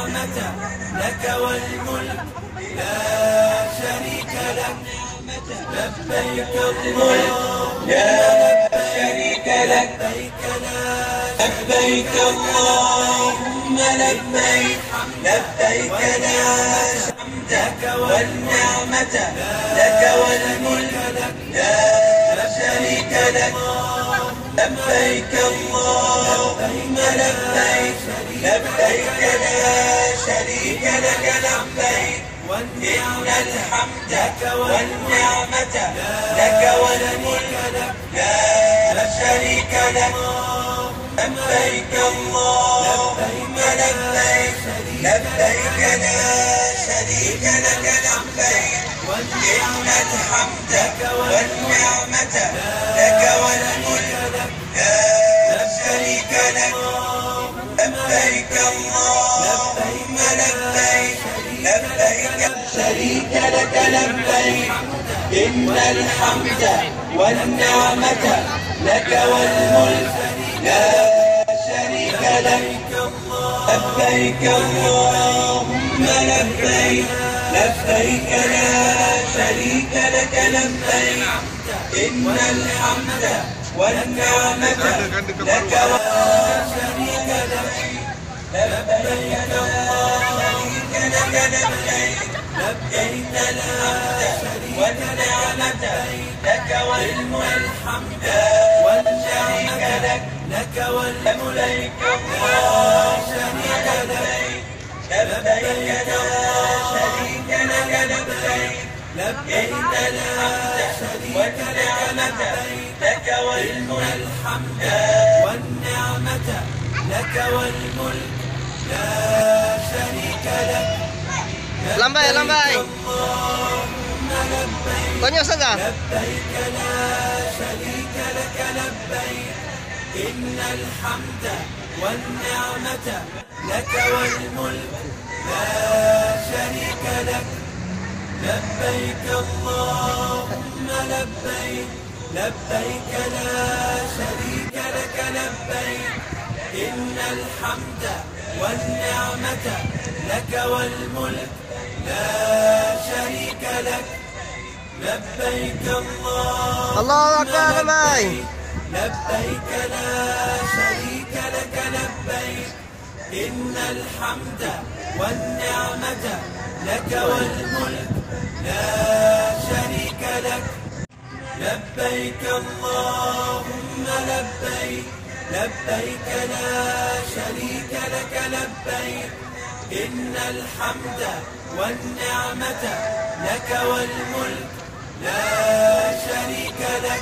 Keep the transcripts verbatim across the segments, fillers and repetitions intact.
والنعمة لك والملك لا شريك لك لبيك اللهم لا شريك لك لبيك اللهم لبيك لبيك لا حمدك والنعمة لك والملك لا شريك لك لبيك اللهم لبيك لبيك لا شريك لك لبيك إن الحمد والنعمة لك والملك لا شريك لك لبيك اللهم لبيك لبيك لا شريك لك لبيك إن الحمد والنعمة لك والملك لا شريك لك لبيك اللهم لبيك لبيك شريك لك لبيك إن الحمد والنعمة لك والملك لا شريك لك لبيك اللهم لبيك لبيك لا شريك لك لبيك إن الحمد والنعمة لك ولا شريك لك لبيك اللهم لك لبيك لبيك لا والنعمة لك والحمد والشريك لك لك والملك لا شريك لك لبيك لا شريك لك لبيك لبيك لا والنعمة لك والحمد والنعمة لك والملك لا شريك لك Lambai, lambai. Konyo saja. لبيك لا شريك لك لبيك إن الحمد والنعمة لك والملك لا شريك لك لبيك اللهم لبيك لبيك لا شريك لك لبيك إن الحمد والنعمة لك والملك لا شريك لك لبيك اللهم الله أكبر لبيك لبيك لا شريك لك لبيك إن الحمد والنعمة لك والملك لا شريك لك لبيك اللهم لبيك لبيك لا شريك لك لبيك إن الحمد والنعمة لك والملك لا شريك لك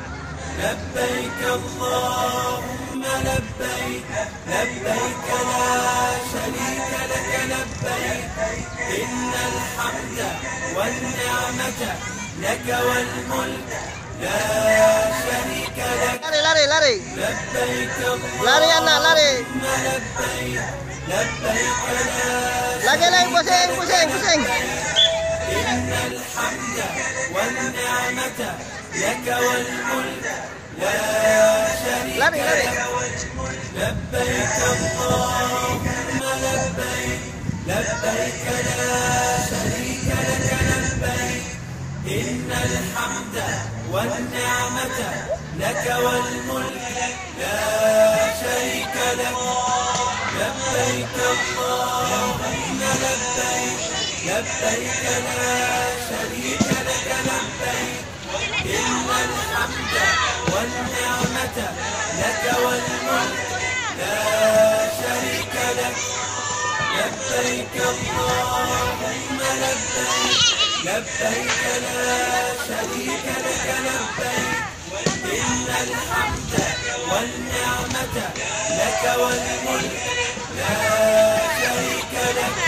لبيك اللهم لبيك لبيك لا شريك لك لبيك إن الحمد والنعمة لك والملك لا شريك لك Lari, lari, lari. لبيك Lari anak, lari. اللهم لبيك لبيك لا Lagi, lagi, pusing, pusing, pusing. إن الحمد والنعمة لك والملك لا شريك Lari, lari. لك لبيك اللهم لبيك لبيك لا شريك لك لبيك إن الحمد والنعمة لك والملك لا شريك لك لبيك اللهم لبيك لبيك لا شريك لك لبيك إن الحمد والنعمة لك والملك لا شريك لك لبيك اللهم لبيك لبيك لا شريك لك لبيك إن الحمد والنعمة لك والملك لا شريك لك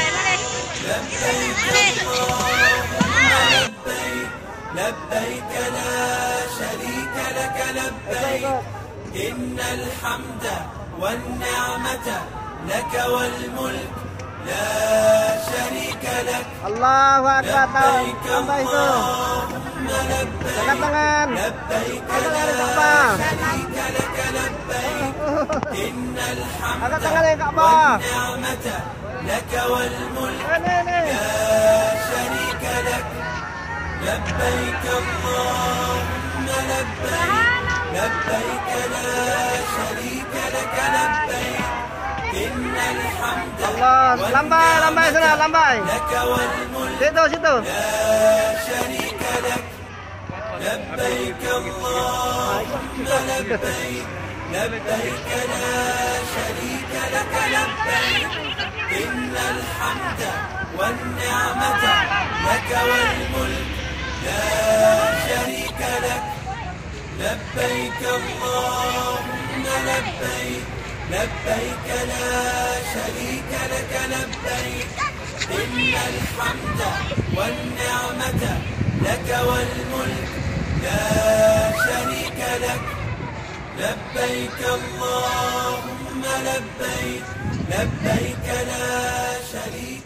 لبيك اللهم لبيك لبيك لا شريك لك لبيك إن الحمد والنعمة لك والملك لا شريك لك Allahu Akbar. لبيك Tambah itu. اللهم لبيك Angkat tangan. لبيك Angkat لا tangan ke bawah. شريك لك لبيك إن الحمد Angkat tangan yang ke bawah. والنعمة لك والملك Ini, ini. لا شريك لك لبيك اللهم لبيك لبيك لا شريك لك لبيك إن الحمد Allah, lambai, lambai sana, lambai. لك والملك Situ, situ. لا شريك لك لبيك اللهم لبيك لبيك لا شريك لك لبيك إن الحمد والنعمة لك والملك لا شريك لك لبيك اللهم لبيك لبيك لا شريك لك لبيك إن الحمد والنعمة لك والملك لا شريك لك لبيك اللهم لبيك لبيك لا شريك